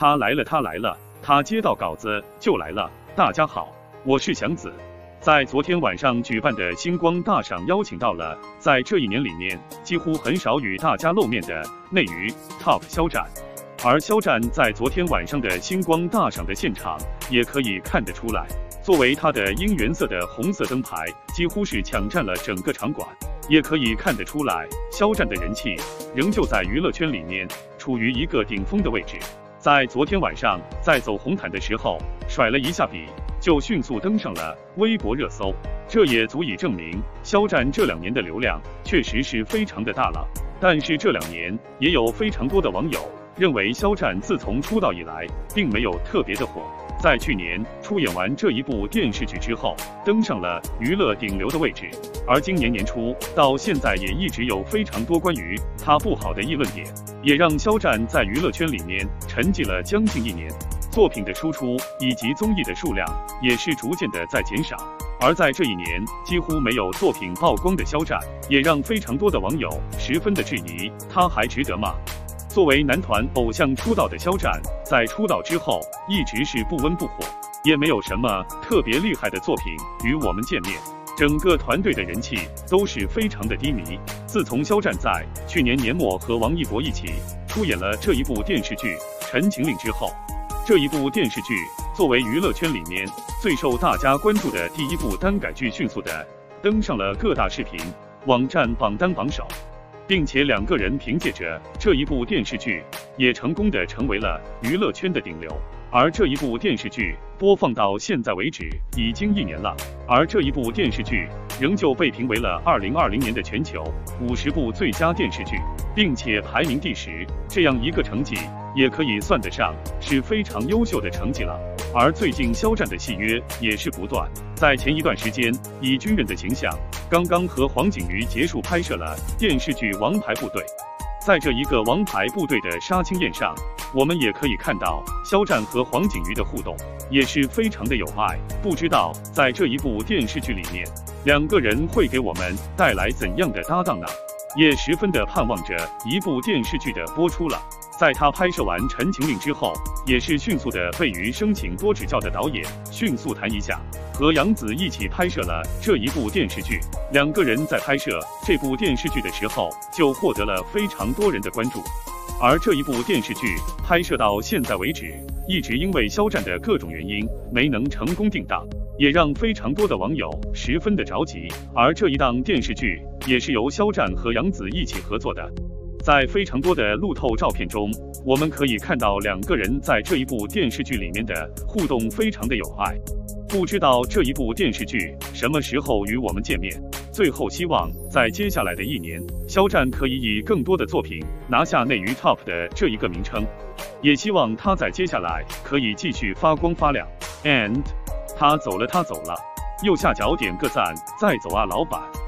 他来了，他来了，他接到稿子就来了。大家好，我是祥子。在昨天晚上举办的星光大赏，邀请到了在这一年里面几乎很少与大家露面的内娱 TOP 肖战。而肖战在昨天晚上的星光大赏的现场，也可以看得出来，作为他的樱原色的红色灯牌，几乎是抢占了整个场馆。也可以看得出来，肖战的人气仍旧在娱乐圈里面处于一个顶峰的位置。在昨天晚上，在走红毯的时候甩了一下笔，就迅速登上了微博热搜。这也足以证明肖战这2年的流量确实是非常的大了。但是这2年也有非常多的网友认为肖战自从出道以来并没有特别的火，在去年出演完这一部电视剧之后登上了娱乐顶流的位置，而今年年初到现在也一直有非常多关于他不好的议论点，也让肖战在娱乐圈里面沉寂了将近1年，作品的输出以及综艺的数量也是逐渐的在减少。而在这1年几乎没有作品曝光的肖战，也让非常多的网友十分的质疑，他还值得吗？作为男团偶像出道的肖战，在出道之后一直是不温不火，也没有什么特别厉害的作品与我们见面，整个团队的人气都是非常的低迷。自从肖战在去年年末和王一博一起出演了这一部电视剧《陈情令》之后，这一部电视剧作为娱乐圈里面最受大家关注的第一部耽改剧，迅速的登上了各大视频网站榜单榜首，并且2个人凭借着这一部电视剧也成功的成为了娱乐圈的顶流。而这一部电视剧播放到现在为止已经1年了，而这一部电视剧仍旧被评为了2020年的全球50部最佳电视剧，并且排名第10，这样一个成绩也可以算得上是非常优秀的成绩了。而最近肖战的戏约也是不断，在前一段时间以军人的形象刚刚和黄景瑜结束拍摄了电视剧《王牌部队》。在这一个王牌部队的杀青宴上，我们也可以看到肖战和黄景瑜的互动也是非常的有爱。不知道在这一部电视剧里面2个人会给我们带来怎样的搭档呢？也十分的盼望着一部电视剧的播出了。在他拍摄完《陈情令》之后，也是迅速的被余生请多指教的导演迅速谈一下，和杨紫一起拍摄了这一部电视剧。2个人在拍摄这部电视剧的时候就获得了非常多人的关注。而这一部电视剧拍摄到现在为止，一直因为肖战的各种原因没能成功定档，也让非常多的网友十分的着急。而这一档电视剧也是由肖战和杨紫一起合作的。在非常多的路透照片中，我们可以看到2个人在这一部电视剧里面的互动非常的有爱。不知道这一部电视剧什么时候与我们见面？最后希望在接下来的1年，肖战可以以更多的作品拿下内娱 TOP 的这一个名称，也希望他在接下来可以继续发光发亮。And 他走了，他走了，右下角点个赞，再走啊老板。